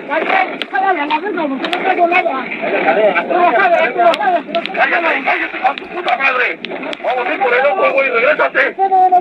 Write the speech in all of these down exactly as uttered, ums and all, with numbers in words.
puta madre! ¡Vamos a ir por el otro, güey! ¡Regrésate!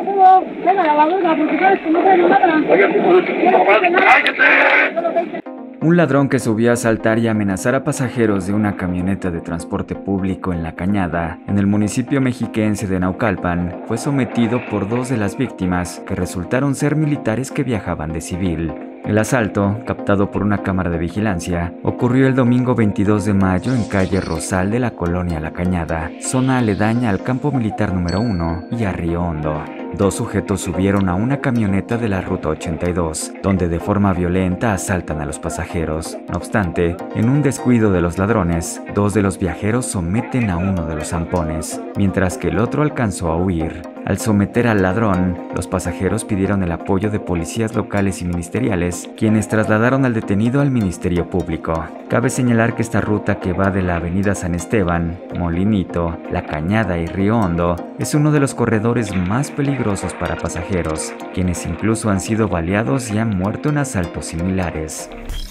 ¡Cállate! Un ladrón que subía a asaltar y amenazar a pasajeros de una camioneta de transporte público en La Cañada, en el municipio mexiquense de Naucalpan, fue sometido por dos de las víctimas, que resultaron ser militares que viajaban de civil. El asalto, captado por una cámara de vigilancia, ocurrió el domingo veintidós de mayo en calle Rosal de la colonia La Cañada, zona aledaña al campo militar número uno y a Río Hondo. Dos sujetos subieron a una camioneta de la ruta ochenta y dos, donde de forma violenta asaltan a los pasajeros. No obstante, en un descuido de los ladrones, dos de los viajeros someten a uno de los zampones, mientras que el otro alcanzó a huir. Al someter al ladrón, los pasajeros pidieron el apoyo de policías locales y ministeriales, quienes trasladaron al detenido al Ministerio Público. Cabe señalar que esta ruta, que va de la avenida San Esteban, Molinito, La Cañada y Río Hondo, es uno de los corredores más peligrosos para pasajeros, quienes incluso han sido baleados y han muerto en asaltos similares.